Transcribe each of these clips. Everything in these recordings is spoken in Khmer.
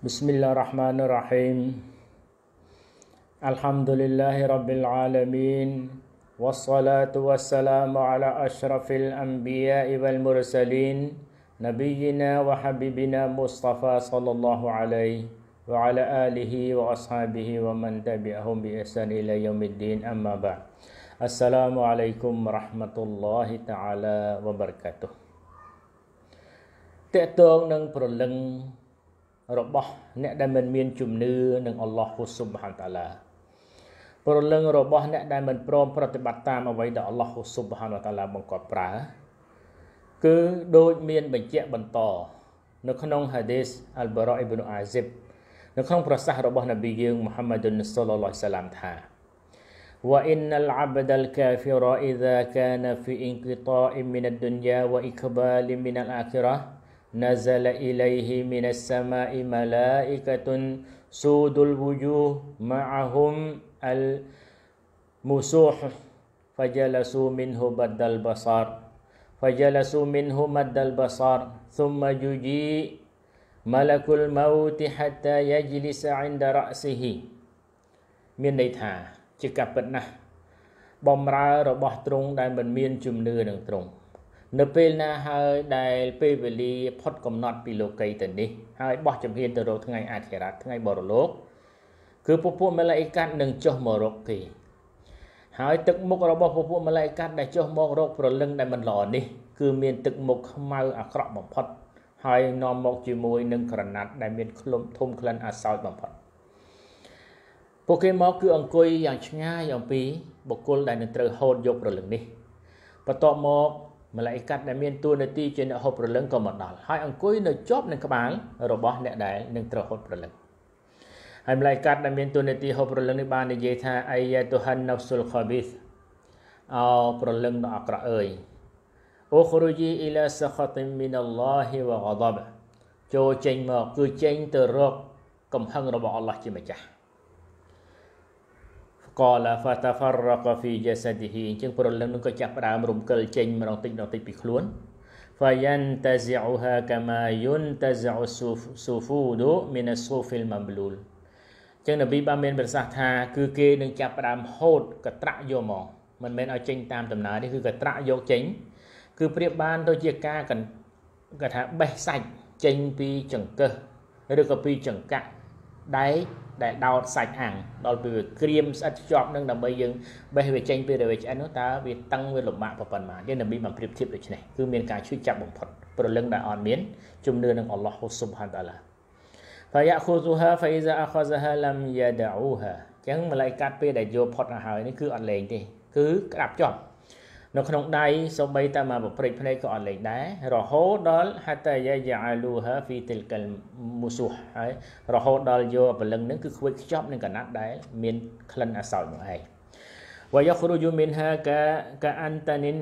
بسم الله الرحمن الرحيم الحمد لله رب العالمين والصلاة والسلام على أشرف الأنبياء والمرسلين نبينا وحبيبنا مصطفى صلى الله عليه وعلى آله وأصحابه ومن تبعهم بإحسان إلى يوم الدين أما بعد السلام عليكم ورحمة الله تعالى وبركاته តេតងនឹងប្រលឹងរបស់អ្នកដែលមិនមានជំនឿនឹងអល់ឡោះស៊ុបហានតាឡាប្រលឹងរបស់អ្នកដែលមិនព្រមប្រតិបត្តិតាមអ្វីដែលអល់ឡោះស៊ុបហានតាឡាបង្គាប់ប្រើគឺដូចមានបញ្ជាក់បន្តនៅក្នុងហាឌីសអលបារ៉ាអ៊ីប្នអាស៊ីបនៅក្នុងប្រសាសន៍របស់នប៊ីយើងមូហាម៉ាឌុនសល្លឡោះសាឡាមថា وإن العبد الكافر إذا كان في انقطاع من الدنيا وإقبال من الآخرة نزل إليه من السماء ملائكة سود الوجوه معهم المسوح فجلسوا منه مد البصر ثم يجيء ملك الموت حتى يجلس عند رأسه មានន័យថាជាការពិតណាស់បំរើរបស់ទ្រង់ដែលមិនមានជំនឿនឹងទ្រង់នៅពេលណាហើយដែលពេលវេលាផុតកំណត់ពីលោកីទៅនេះហើយបោះជំហានទៅរកថ្ងៃអាខិរ៉ាតថ្ងៃបរលោកគឺពពួកម៉ាឡាអ៊ីកាត់នឹងចុះមករកគេហើយទឹកមុខរបស់ពពួកម៉ាឡាអ៊ីកាត់ដែលចុះមករកប្រលឹងដែលមិនល្អនេះគឺមានទឹកមុខខ្មៅអាក្រក់បំផុតហើយនាំមកជាមួយនឹងក្រណាត់ដែលមានក្លុំធំក្លិនអាសោចបំផុតពួកគេមកគឺអង្គុយយ៉ាងឆ្ងាយអំពីបុគ្គលដែលនឹងត្រូវហូតយកប្រលឹងនេះបន្ទាប់មកម៉ាឡាអ៊ីកាត់ដែលមានតួនាទីជាអ្នកហូតប្រលឹងក៏មកដល់ហើយអង្គុយនៅជាប់នឹងក្បាលរបស់អ្នកដែលនឹងត្រូវហូតប្រលឹងហើយម៉ាឡាអ៊ីកាត់ដែលមានតួនាទីហូតប្រលឹងនេះបាននិយាយថាអាយ៉ាតុហានណាហ្វស៊ុលខាប៊ីសអោប្រលឹងដ៏អាក្រក់អើយអូខរូជីអ៊ីឡាសខាតិមីនអល់ឡោះវ៉ាហ្កាដបចូលចេញមកគឺចេញទៅរកកំហឹងរបស់អល់ឡោះជាម្ចាស់ قال فتفرق في جسده អញ្ចឹងប្រលឹងនឹងក៏ចាប់ផ្ដើមរំកិលចេញម្ដងតិចពីខ្លួន فينتزعها كما ينتزع السفود من الصوف المبلول អញ្ចឹងនប៊ីបានមានប្រសាសន៍ថាគឺគេនឹងចាប់ផ្ដើមហូតកត្រាក់យកមកមិនមែនឲ្យចេញតាមដំណើរនេះគឺកត្រាក់យកចេញគឺប្រៀបបានទៅជាការគាត់ថាបេះសាច់ចេញពីចង្កឹះឬក៏ពីចង្កាក់ដែកដែលដោតសាច់អាំងដល់ពេលវាក្រៀមស្អិតជាប់នឹងដើម្បីយើងបេះវាចេញពីរវាឆ្អិននោះតើវាតឹងវាលំបាកប៉ុណ្ណាទេនប៊ីបានប្រៀបធៀបដូចនេះគឺមានការឈឺចាប់បំផុតប្រលឹងដែលអត់មានជំនឿនឹងអល់ឡោះស៊ុបហានតាឡា فيأخذها فإذا أخذها لم يدعوها អញ្ចឹងម៉ាឡាអ៊ីកាត់ពេលដែលយកផុតទៅហើយនេះគឺអត់លេងទេគឺក្តាប់ជាប់នៅក្នុងដៃសូម្បីតែមកប្រព្រឹត្តភ្នែកក៏អត់លេងដែររហូតដល់ hatta yaj'aluha fi tilkal musuh ហើយរហូតដល់យកព្រលឹងនឹងគឺខ្វេចខ្ចប់នឹងកណាត់ដែលមានក្លិនអាសោចនោះឯង wa yakhruju minha ka antanin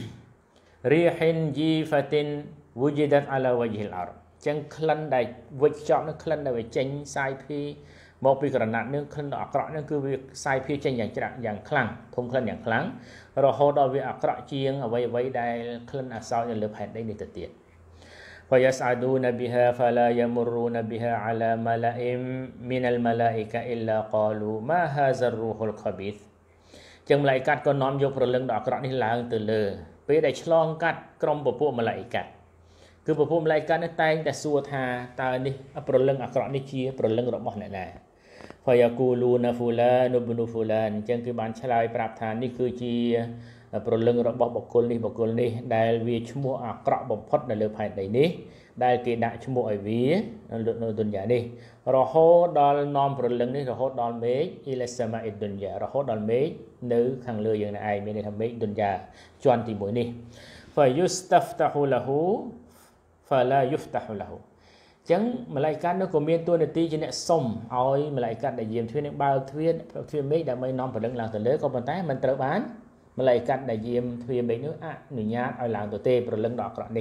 rihin jifatin wujidat ala wajhil ard ចឹងក្លិនដែលវិចខ្ចប់នឹងក្លិនដែលវាចេញសាយភាមកពីក្រណាត់នឹងក្លិនដ៏អាក្រក់នឹងគឺវាសាយភាចេញយ៉ាងច្រាក់យ៉ាងខ្លាំងធំក្លិនយ៉ាងខ្លាំងរហូតដល់វាអាក្រក់ជាងអ្វីដែលក្លិនអាសោចនៅលើផែនដីនេះទៅទៀត فيسعدون بها فلا يمرون بها على ملأ من الملائكة إلا قالوا ما هذا الروح الخبيث ចឹងម៉ាឡាអ៊ីកាត់ក៏នាំយកប្រលឹងដ៏អាក្រក់នេះឡើងទៅលើពេលដែលឆ្លងកាត់ក្រុមពពួកម៉ាឡាអ៊ីកាត់គឺពពួកម៉ាឡាអ៊ីកាត់នេះតែងតែសួរថាតើនេះប្រលឹងអាក្រក់នេះជាប្រលឹងរបស់អ្នកណា فيقولون فلان ابن فلان អញ្ចឹងគឺបានឆ្លើយប្រាប់ថានេះគឺជាប្រលឹងរបស់បុគ្គលនេះដែលវាឈ្មោះអាក្រក់បំផុតនៅលើផែនដីនេះដែលគេដាក់ឈ្មោះឲ្យវានៅឌុនយ៉ានេះរហូតដល់នាំប្រលឹងនេះរហូតដល់មេឃអ៊ីឡាសាម៉ាអ៊ីឌុនយ៉ារហូតដល់មេឃនៅខាងលើយើងនេះឯងមានន័យថាមេឃឌុនយ៉ាជាន់ទី1នេះ فيستفتح له فلا يفتح له ចឹងម៉ាឡាអ៊ីកាត់នោះក៏មានតួនាទីជាអ្នកសុំឲ្យម៉ាឡាអ៊ីកាត់ដែលយាមទ្វារនឹងបើកទ្វារមេឃដើម្បីនាំប្រលឹងឡើងទៅលើក៏ប៉ុន្តែមិនត្រូវបានម៉ាឡាអ៊ីកាត់ដែលយាមទ្វារមេឃនោះអនុញ្ញាតឲ្យឡើងទៅទេប្រលឹងដ៏អាក្រក់នេះ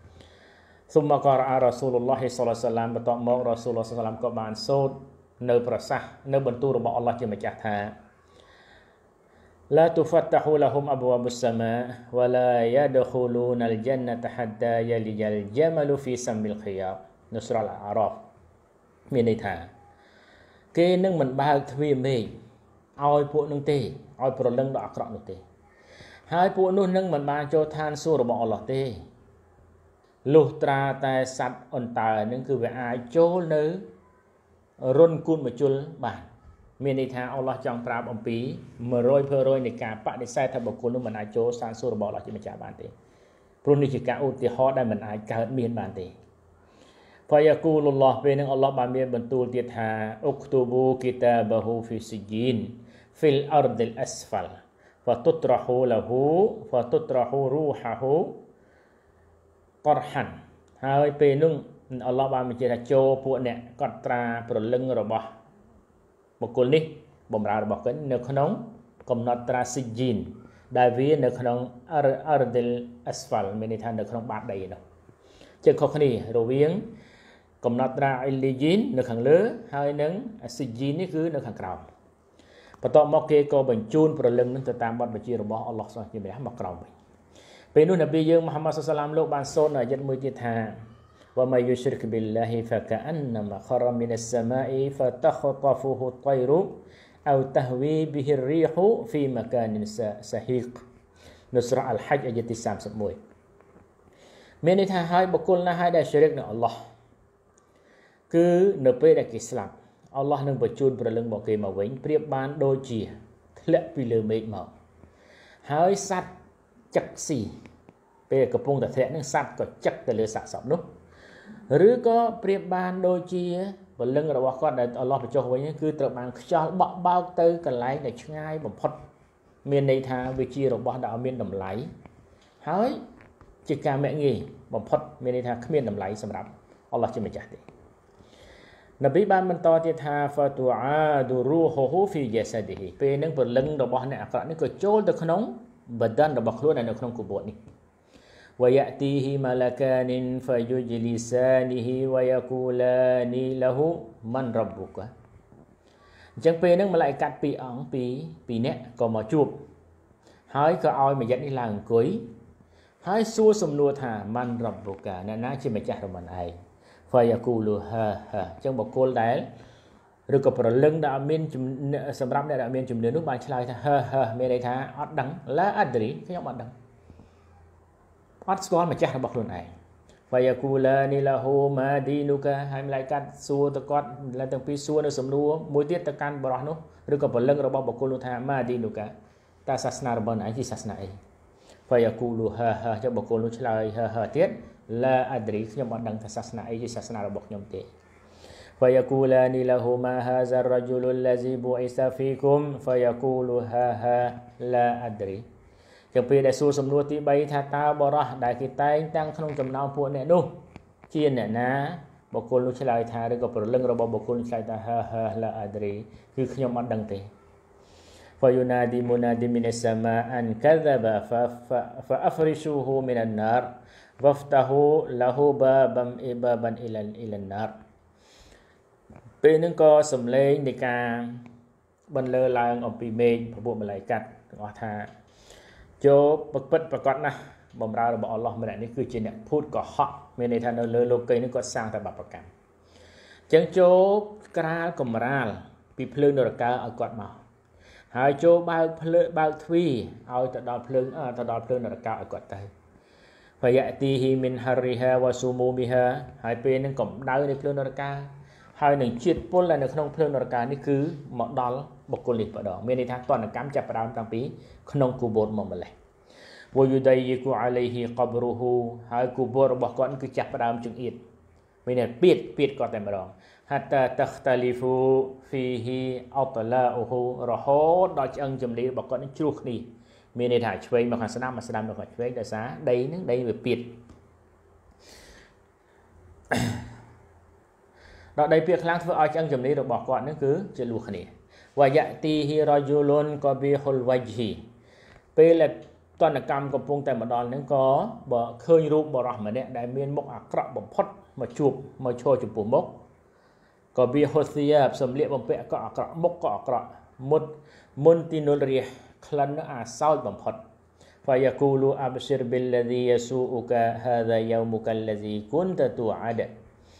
ثم قرأ رسول الله صلى الله عليه وسلم បន្ទាប់មករ៉ាស៊ូលឡោះ صلى الله عليه وسلم ក៏បានសូត្រនៅប្រសាសន៍នៅបន្ទូលរបស់អល់ឡោះជាម្ចាស់ថា لا تفتح لهم أبواب السماء ولا يدخلون الجنة حتى يلج الجمل في سم الخياط នៅ surah Al-A'raf មានន័យថាគេនឹងមិនបើកទ្វារមេឃឲ្យពួកនឹងទេឲ្យប្រលឹងដល់អាក្រក់នោះទេហើយពួកនោះនឹងមិនបានចូលឋានសួគ៌របស់អល់ឡោះទេលុះត្រាតែសត្វអន្តើនឹងគឺវាអាចចូលនៅរុនគូនមជុលបានមានន័យថាអល់ឡោះចង់ប្រាប់អំពី 100% នៃការបដិសេធថាបុគ្គលនោះមិនអាចចូលឋានសួគ៌របស់អល់ឡោះជាម្ចាស់បានទេព្រោះនេះជាការឧទាហរណ៍ដែលមិនអាចកើតមានបានទេفيقول الله ពេលនឹងអល់ឡោះបានមានបន្ទូលទៀតថាអុកទូប៊ូគីតាបហ៊ូហ្វីស៊ីជីន في الأرض الأسفل فتطرحوا له فتطرحوا روحه قرحا ហើយពេលនោះអល់ឡោះបានបញ្ជាក់ថាចូលពួកអ្នកកត់ត្រាប្រលឹងរបស់បុគ្គលនេះបំរើរបស់គាត់នៅក្នុងកំណត់ត្រាស៊ីជីនដែលវានៅក្នុង Ardil Asfal មានន័យថានៅក្នុងបាតដីនោះជាខុសគ្នារវាងកំណត់ត្រាអ៊ីលីជីននៅខាងលើហើយនឹងស៊ីជីននេះគឺនៅខាងក្រោមបន្ទាប់មកគេក៏បញ្ជូនប្រលឹងនឹងទៅតាមបទបញ្ជារបស់អល់ឡោះសុបហានជាម្ចាស់មកក្រោមវិញពេលនោះនប៊ីយើងមូហាម៉ាត់សុសឡាមលោកបានសូត្រអាយ៉ាត់មួយទៀតថាវ៉ាម៉ៃយុស្រិកប៊ីលឡាហ៊ីហ្វាកាអន្ណាម៉ាខរមីនសសាម៉ាអ៊ីហ្វាតខតហ្វូហ៊ូតៃរូអោតហវីប៊ីហ៊ីរីហ៊ូហ្វីម៉ាកានិនសាហ៊ីកនៅសូរ៉ាអលហច្ចអាយ៉ាត់ទី31មានន័យថាហើយបុគ្គលណាហើយដែលជ្រិកនឹងអល់ឡោះគឺនៅពេលដែលគេស្លាប់អល់ឡោះនឹងបញ្ជូនប្រលឹងរបស់គេមកវិញប្រៀបបានដូចជាធ្លាក់ពីលើមេឃមកហើយសត្វចឹកស៊ីពេលកំពុងតែធ្លាក់នឹងសត្វក៏ចឹកទៅលើសាកសពនោះឬក៏ប្រៀបបានដូចជាប្រលឹងរបស់គាត់ដែលអល់ឡោះបញ្ចុះវិញគឺត្រូវបានខ្យល់បក់បោកទៅកន្លែងដែលឆ្ងាយបំផុតមានន័យថាវាជារបស់ដែលអត់មានតម្លៃហើយជាការមាក់ងាយបំផុតមានន័យថាគ្មានតម្លៃសម្រាប់អល់ឡោះជាម្ចាស់ទេនប៊ីបានបន្តទៀតថា Fatu'adu ruhuhu fi jasadihi ពេលនឹងព្រលឹងរបស់អ្នកអាក្រក់នេះក៏ចូលទៅក្នុងបដិនរបស់ខ្លួននៅក្នុងគូបូតនេះ ويأتيه ملكان فيجلسانه ويقولان له من ربك អញ្ចឹងពេលហ្នឹងម៉ាឡៃកាត់ពីរអង្គពីរអ្នកក៏មកជួបហើយក៏ឲ្យមយិតនេះឡើងអង្គុយហើយសួរសំណួរថា Man Rabbuka អ្នកណាជាម្ចាស់របស់ឯងFayaqulu ha ha អញ្ចឹងបុគ្គលដែលឬក៏ប្រលឹងដែលអត់មានសម្រាប់អ្នកដែលអត់មានជំនឿនោះបានឆ្លើយថា ha ha មានន័យថាអត់ដឹង La adri ខ្ញុំអត់ដឹងអត់ស្គាល់ម្ចាស់របស់ខ្លួនឯង Fayaqulani lahu ma dinuka ហើយម្លាយកាត់សួរទៅគាត់ឡើងទាំងពីរសួរនៅសំណួរមួយទៀតទៅកាន់បរិះនោះឬក៏ប្រលឹងរបស់បុគ្គលនោះថា Ma dinuka តើសាសនារបស់ឯងជាសាសនាអី Fayaqulu ha ha ចុះបុគ្គលនោះឆ្លើយ ha ha ទៀតLa adri ខ្ញុំអត់ដឹងថាសាសនាអីជាសាសនារបស់ខ្ញុំទេ Fayaqulani lahu ma hadha ar-rajulu allazi bu'itha fikum Fayaqulu ha ha la adri ចឹងពេលដែលសួរសំណួរទី3ថាតើបរោះដែលគេតែងតាំងក្នុងចំណោមពួកអ្នកនោះជាអ្នកណាបុគ្គលនោះឆ្លើយថាឬក៏ប្រលឹងរបស់បុគ្គលនោះឆ្លើយថា ha ha la adri គឺខ្ញុំអត់ដឹងទេ Fayunadi munadi min as-sama an kadhaba fa afrishuhu min an-nar waftahu lahu baban ila an-nar ពេលនឹងក៏សំឡេងនៃការបន្លឺឡើងអំពីមេឃពួកម៉ាឡៃកាត់ទាំងអស់ថាចូលពិតប្រកបណាស់បំរើរបស់អល់ឡោះម្នាក់នេះគឺជាអ្នកភូតកុហកមានន័យថានៅលើលោកីនេះគាត់សាងតែបាបកម្មអញ្ចឹងចូលក្រាលកំរាលពីភ្លើងនរកាឲ្យគាត់មកហើយចូលបើកភ្លើងបើកទ្វារឲ្យទៅដល់ភ្លើងនរកាឲ្យគាត់ទៅFayatihi min harriha wa sumumiha ហើយពេលនឹងកម្ដៅនៃភ្លើងនរកាហើយនឹងជាតិពុលនៅក្នុងភ្លើងនរកានេះគឺមកដល់បុគ្គលនេះម្ដងមានន័យថាតនកម្មចាប់ផ្ដើមតាំងពីក្នុងគូបូតមកម្លេះ Wayudayyiku alayhi qabruhu ហើយគូបូតរបស់គាត់គឺចាប់ផ្ដើមចង្អៀតមានន័យពៀតគាត់តែម្ដង Hatta takhtalifu fihi atla'uhu រហូតដល់ឆ្អឹងចម្លៀរបស់គាត់នឹងជ្រុះគ្នាមានន័យថាឆ្វេងមកខាងស្ដាំមកស្ដាំមកខាងឆ្វេងដោយសារដីនឹងដីវាពៀតដល់ដីពៀតខ្លាំងធ្វើឲ្យឆ្អឹងចម្លៀរបស់គាត់នឹងគឺជាលួសគ្នា Wayatihi rajulun qabihul wajhi ពេលតនកម្មកំពុងតែមកដល់នឹងក៏បើឃើញរូបបរិះម្នាក់ដែលមានមុខអាក្រក់បំផុតមកឈរចំពោះមុខក៏វាហូសៀបសម្លៀកបំពាក់ក៏អាក្រក់មុខក៏អាក្រក់មុនទីនុលរៀសក្លិនអាសោចបំផុត Fayaqulu abshir billadhi yasu'uka hadha yawmuka alladhi kunta tu'ad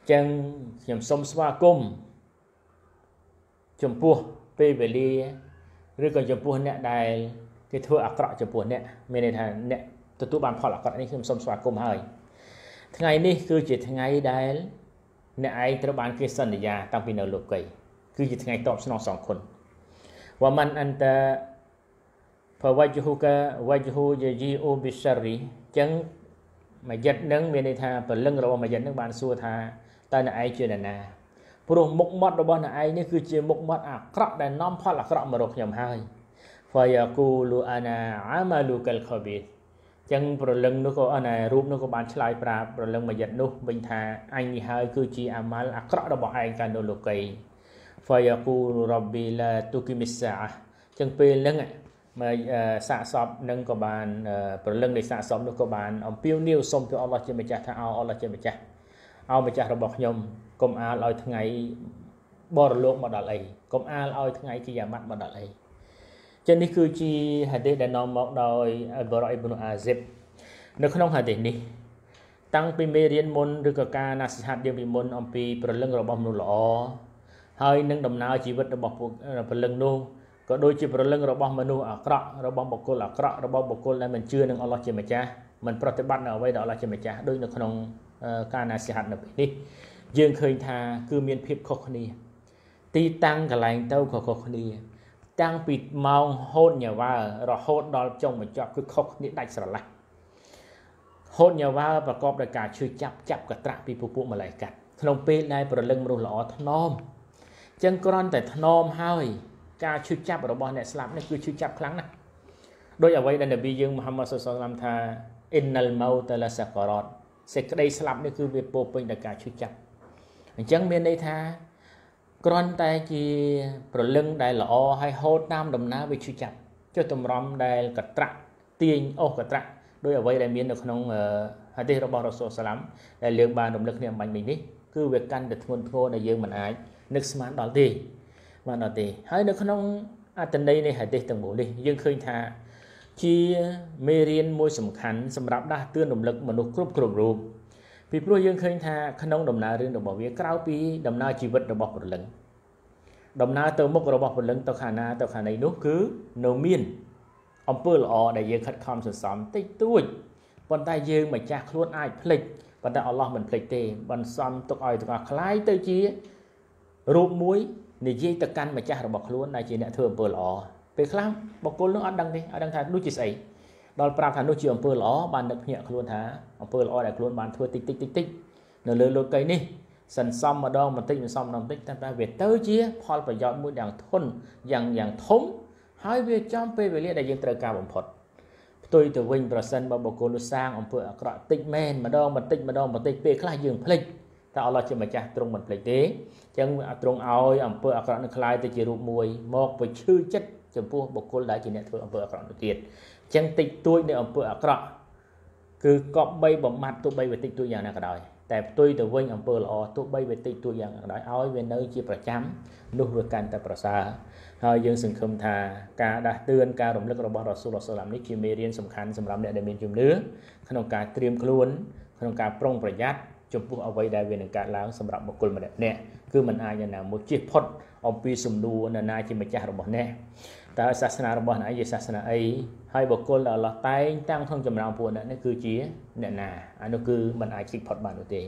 ចឹងខ្ញុំសូមស្វាគមន៍ចំពោះពេលវេលាឬក៏ចំពោះអ្នកដែលគេធ្វើអាក្រក់ចំពោះអ្នកមានន័យថាអ្នកទទួលបានផលអាក្រក់នេះខ្ញុំសូមស្វាគមន៍ហើយថ្ងៃនេះគឺជាថ្ងៃដែលអ្នកឯងត្រូវបានគេសន្យាតាំងពីនៅលោកីគឺជាថ្ងៃតបស្នងសងគុណវ៉ាម៉ាន់អន្តផវជហូកាវជហូយជីអូប៊ីសារីចឹងមួយយិតនឹងមានន័យថាព្រលឹងរបស់មួយយិតនឹងបានសួរថាតើអ្នកឯងជានរណាព្រោះមុខមាត់របស់អ្នកឯងនេះគឺជាមុខមាត់អាក្រក់ដែលនាំផលអាក្រក់មករកខ្ញុំហើយហ្វាយ៉ាគូលូអាណាអាម៉ាលូកលខប៊ីចឹងព្រលឹងនោះក៏រូបនោះក៏បានឆ្លើយប្រាប់ព្រលឹងមួយយិតនោះវិញថាអញនេះហើយគឺជាអាម៉ាល់អាក្រក់របស់ឯងកាលនៅលោកីហ្វាយ៉ាគូលរ៉បប៊ីឡាទូគីមីសាចឹងពេលហ្នឹងមកសាកសពនឹងក៏បានព្រលឹងនៃសាកសពនោះក៏បានអំពាវនាវសុំទៅអល់ឡោះជាម្ចាស់ថាអល់ឡោះជាម្ចាស់ឲ្យម្ចាស់របស់ខ្ញុំកុំអាលឲ្យថ្ងៃបរលោកមកដល់អីកុំអាលឲ្យថ្ងៃគីយ៉ាម៉ាត់មកដល់អីចឹងនេះគឺជាហាឌីសដែលនាំមកដោយអបរ៉ាអ៊ីប៊ុនអាស៊ីបនៅក្នុងហាឌីសនេះតាំងពីមេរៀនមុនឬក៏ការណាសិហាត់យើងពីមុនអំពីព្រលឹងរបស់មនុស្សល្អហើយនឹងដំណើរជីវិតរបស់ព្រលឹងនោះក៏ដូចជាព្រលឹងរបស់មនុស្សអាក្រក់របស់បុគ្គលអាក្រក់របស់បុគ្គលដែលមិនជឿនឹងអល់ឡោះជាម្ចាស់មិនប្រតិបត្តិនៅអ្វីដែលអល់ឡោះជាម្ចាស់ដូចនៅក្នុងការណាសិហាត់នៅពេលនេះយើងឃើញថាគឺមានភាពខុសគ្នាទីតាំងកន្លែងទៅក៏ខុសគ្នាតាំងពីម៉ោងហូតញ៉ាវ៉ារហូតដល់ចុងបញ្ចប់គឺខុសគ្នាដាច់ស្រឡះហូតញ៉ាវ៉ាប្រកបដោយការឈឺចាប់កត្រាក់ពីពពួកម៉ាឡៃកាត់ក្នុងពេលដែលព្រលឹងមនុស្សល្អថ្នមចឹងគ្រាន់តែថ្នមហើយការឈឺចាប់របស់អ្នកស្លាប់នេះគឺឈឺចាប់ខ្លាំងណាស់ដោយអ្វីដែលនប៊ីយើងមូហាម៉ាត់សល្លឡោះអាឡៃហ៊ីវ៉ាសល្លាមថាអ៊ីនណលម៉ោតឡាសាការ៉ាតសេចក្តីស្លាប់នេះគឺវាពោពេញដោយការឈឺចាប់អញ្ចឹងមានន័យថាគ្រាន់តែជាព្រលឹងដែលល្អហើយហូតតាមដំណើរវាឈឺចាប់ចុះតម្រាំដែលកត្រាក់ទាញអូសកត្រាក់ដោយអ្វីដែលមាននៅក្នុងហាឌីសរបស់រ៉ូស៊ូលសាឡាមដែលយើងបានរំលឹកគ្នាអំបញ្ញមិញនេះគឺវាកាន់តែធ្ងន់ធ្ងរដែលយើងមិនអាចនឹកស្មានដល់ទេបានដល់ទេហើយនៅក្នុងអត្ថន័យនៃហាឌីសទាំងមូលនេះយើងឃើញថាជាមេរៀនមួយសំខាន់សម្រាប់ដាស់តឿនរំលឹកមនុស្សគ្រប់រូបពីព្រោះយើងឃើញថាក្នុងដំណើររឿងរបស់វាក្រៅពីដំណើរជីវិតរបស់ព្រលឹងដំណើរទៅមុខរបស់ព្រលឹងទៅខាងណាទៅខាងណីនោះគឺនៅមានអំពើល្អដែលយើងខិតខំសន្សំតិចតួចប៉ុន្តែយើងម្ចាស់ខ្លួនអាចភ្លេចប៉ុន្តែអល់ឡោះមិនភ្លេចទេបន្សំទុកឲ្យទាំងអស់คล้ายទៅជារូបមួយនិយាយទៅកាន់ម្ចាស់របស់ខ្លួនដែលជាអ្នកធ្វើអំពើល្អពេលខ្លះបុគ្គលនោះអត់ដឹងទេអត់ដឹងថានោះជាស្អីដល់ប្រាប់ថានោះជាអំពើល្អបាននឹកភ្ញាក់ខ្លួនថាអំពើល្អដែលខ្លួនបានធ្វើតិចនៅលើលោកីនេះសន្សំម្ដងបន្តិចតែវាទៅជាផលប្រយោជន៍មួយយ៉ាងធន់យ៉ាងធំហើយវាចំពេលវេលាដែលយើងត្រូវការបំផុតផ្ទុយទៅវិញប្រសិនបើបុគ្គលនោះសាងអំពើអាក្រក់តិចមែនម្ដងបន្តិចពេលខ្លះយើងភ្លេចតែអល់ឡោះជាម្ចាស់ទ្រង់មិនភ្លេចទេអញ្ចឹងទ្រង់ឲ្យអំពើអាក្រក់នឹងคล้ายទៅជារូបមួយមកពឈឺចិត្តចំពោះបុគ្គលដែលជាអ្នកធ្វើអំពើអាក្រក់នោះទៀតអញ្ចឹងតិចតួចនៃអំពើអាក្រក់គឺគប្បីបំបត្តិទោះបីវាតិចតួចយ៉ាងណាក៏ដោយតែផ្ទុយទៅវិញអំពើល្អទោះបីវាតិចតួចយ៉ាងណាក៏ដោយឲ្យវានៅជាប្រចាំនោះវាកាន់តែប្រសើរហើយយើងសង្ឃឹមថាការដាស់តឿនការរំលឹកររបស់រ៉ាស៊ូលសាឡាមនេះជាមេរៀនសំខាន់សម្រាប់អ្នកដែលមានជំនឿក្នុងការត្រៀមខ្លួនក្នុងការប្រុងប្រយ័ត្នចំពោះអ្វីដែលវានឹងកើតឡើងសម្រាប់បុគ្គលម្នាក់គឺមិនអាចណាមួយជៀសផុតអំពីសំណួរនរណាជាម្ចាស់របស់អ្នកតើសាសនារបស់អ្នកជាសាសនាអីហើយបុគ្គលដែលអល់ឡោះតែងតាំងក្នុងចំណោមពួកអ្នកនេះគឺជាអ្នកណាអានោះគឺមិនអាចជៀសផុតបាននោះទេ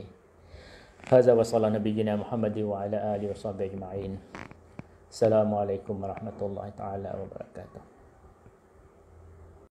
هذا وصلى نبينا محمد وعلى آله وصحبه أجمعين السلام عليكم ورحمة الله تعالى وبركاته